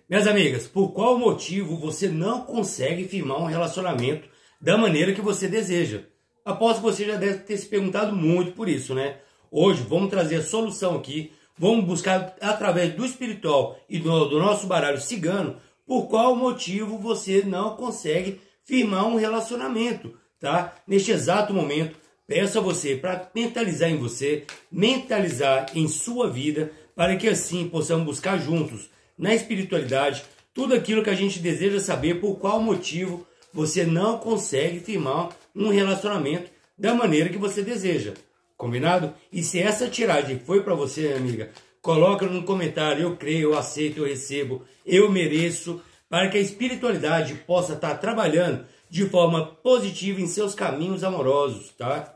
Minhas amigas, por qual motivo você não consegue firmar um relacionamento da maneira que você deseja? Aposto que você já deve ter se perguntado muito por isso, né? Hoje vamos trazer a solução aqui, vamos buscar através do espiritual e do nosso baralho cigano, por qual motivo você não consegue firmar um relacionamento, tá? Neste exato momento, peço a você para mentalizar em você, mentalizar em sua vida, para que assim possamos buscar juntos na espiritualidade tudo aquilo que a gente deseja saber, por qual motivo você não consegue firmar um relacionamento da maneira que você deseja. Combinado? E se essa tiragem foi para você, amiga, coloca no comentário: eu creio, eu aceito, eu recebo, eu mereço, para que a espiritualidade possa estar trabalhando de forma positiva em seus caminhos amorosos, tá?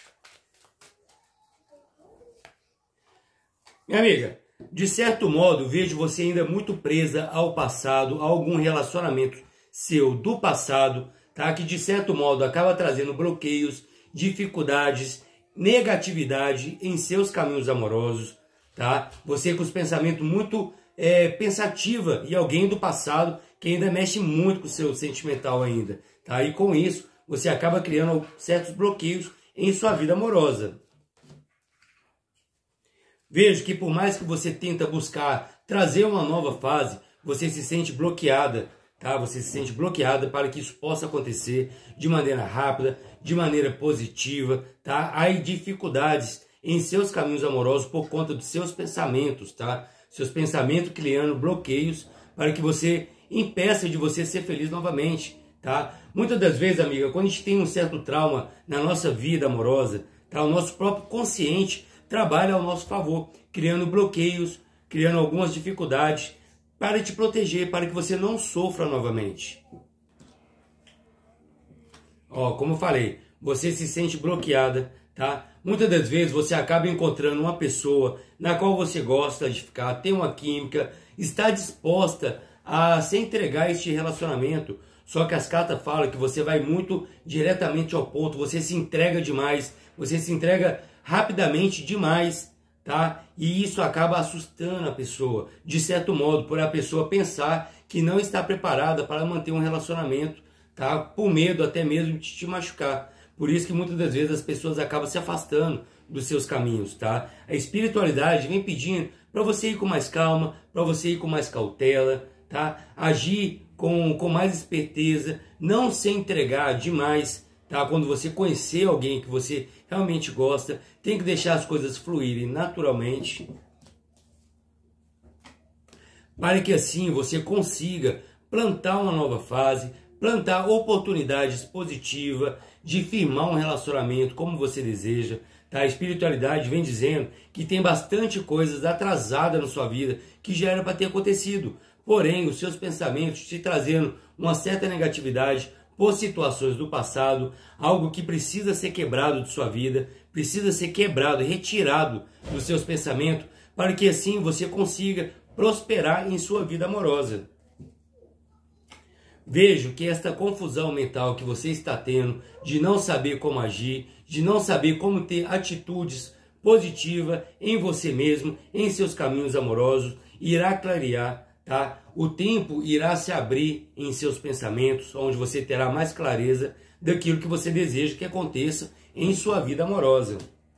Minha amiga, de certo modo, vejo você ainda muito presa ao passado, a algum relacionamento seu do passado, tá? Que de certo modo acaba trazendo bloqueios, dificuldades, negatividade em seus caminhos amorosos, tá? Você com os pensamentos muito pensativa e alguém do passado que ainda mexe muito com o seu sentimental ainda, tá? E com isso, você acaba criando certos bloqueios em sua vida amorosa. Vejo que por mais que você tenta buscar trazer uma nova fase, você se sente bloqueada, tá? Você se sente bloqueada para que isso possa acontecer de maneira rápida, de maneira positiva, tá? Há dificuldades em seus caminhos amorosos por conta dos seus pensamentos, tá? Seus pensamentos criando bloqueios para que você impeça de você ser feliz novamente, tá? Muitas das vezes, amiga, quando a gente tem um certo trauma na nossa vida amorosa, tá? O nosso próprio consciente trabalha ao nosso favor, criando bloqueios, criando algumas dificuldades para te proteger, para que você não sofra novamente. Ó, como eu falei, você se sente bloqueada, tá? Muitas das vezes você acaba encontrando uma pessoa na qual você gosta de ficar, tem uma química, está disposta a se entregar a este relacionamento, só que as cartas falam que você vai muito diretamente ao ponto, você se entrega demais, você se entrega rapidamente demais, tá? E isso acaba assustando a pessoa, de certo modo, por a pessoa pensar que não está preparada para manter um relacionamento, tá? Por medo até mesmo de te machucar. Por isso que muitas das vezes as pessoas acabam se afastando dos seus caminhos, tá? A espiritualidade vem pedindo para você ir com mais calma, para você ir com mais cautela, tá? Agir com mais esperteza, não se entregar demais, tá? Quando você conhecer alguém que você realmente gosta, tem que deixar as coisas fluírem naturalmente, para que assim você consiga plantar uma nova fase, plantar oportunidades positivas de firmar um relacionamento como você deseja, tá? A espiritualidade vem dizendo que tem bastante coisas atrasadas na sua vida que já era para ter acontecido, porém os seus pensamentos te trazendo uma certa negatividade por situações do passado, algo que precisa ser quebrado de sua vida, precisa ser quebrado, retirado dos seus pensamentos, para que assim você consiga prosperar em sua vida amorosa. Vejo que esta confusão mental que você está tendo, de não saber como agir, de não saber como ter atitudes positivas em você mesmo, em seus caminhos amorosos, irá clarear, tá? O tempo irá se abrir em seus pensamentos, onde você terá mais clareza daquilo que você deseja que aconteça em sua vida amorosa.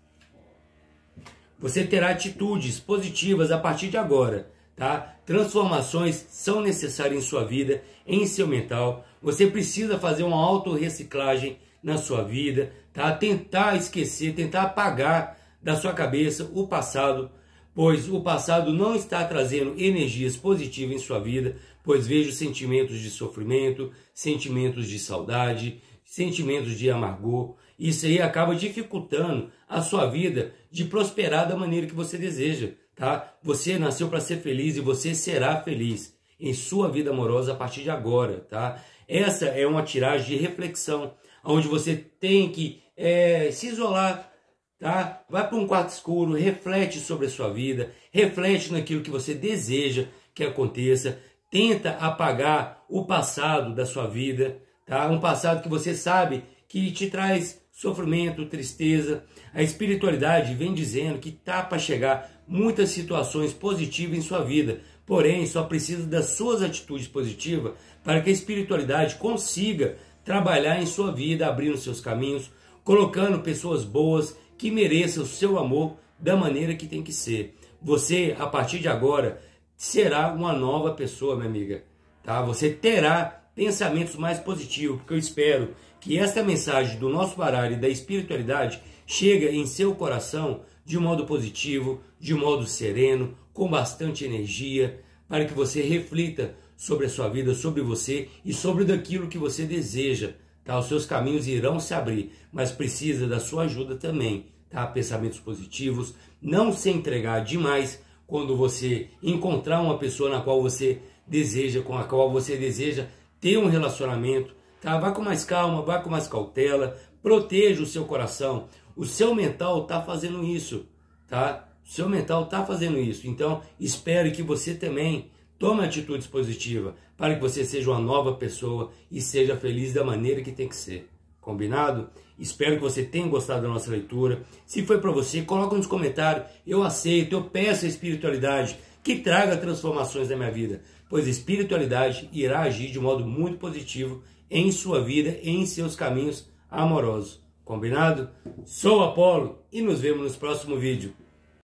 Você terá atitudes positivas a partir de agora, tá? Transformações são necessárias em sua vida, em seu mental. Você precisa fazer uma autorreciclagem na sua vida, tá? Tentar esquecer, tentar apagar da sua cabeça o passado, pois o passado não está trazendo energias positivas em sua vida, pois vejo sentimentos de sofrimento, sentimentos de saudade, sentimentos de amargor. Isso aí acaba dificultando a sua vida de prosperar da maneira que você deseja, tá? Você nasceu para ser feliz e você será feliz em sua vida amorosa a partir de agora, tá? Essa é uma tiragem de reflexão, onde você tem que se isolar, tá? Vai para um quarto escuro, reflete sobre a sua vida, reflete naquilo que você deseja que aconteça, tenta apagar o passado da sua vida, tá? Um passado que você sabe que te traz sofrimento, tristeza. A espiritualidade vem dizendo que tá para chegar muitas situações positivas em sua vida, porém só precisa das suas atitudes positivas para que a espiritualidade consiga trabalhar em sua vida, abrindo seus caminhos, colocando pessoas boas que mereçam o seu amor da maneira que tem que ser. Você, a partir de agora, será uma nova pessoa, minha amiga. Tá? Você terá pensamentos mais positivos, porque eu espero que esta mensagem do nosso baralho e da espiritualidade chegue em seu coração de modo positivo, de modo sereno, com bastante energia, para que você reflita sobre a sua vida, sobre você e sobre daquilo que você deseja. Tá? Os seus caminhos irão se abrir, mas precisa da sua ajuda também. Tá? Pensamentos positivos, não se entregar demais quando você encontrar uma pessoa na qual você deseja, com a qual você deseja ter um relacionamento. Tá? Vá com mais calma, vá com mais cautela, proteja o seu coração. O seu mental está fazendo isso, tá? O seu mental está fazendo isso. Então, espere que você também tome atitudes positivas para que você seja uma nova pessoa e seja feliz da maneira que tem que ser. Combinado? Espero que você tenha gostado da nossa leitura. Se foi para você, coloca nos comentários. Eu aceito, eu peço a espiritualidade que traga transformações na minha vida, pois a espiritualidade irá agir de modo muito positivo em sua vida e em seus caminhos amorosos. Combinado? Sou Apolo e nos vemos no próximo vídeo.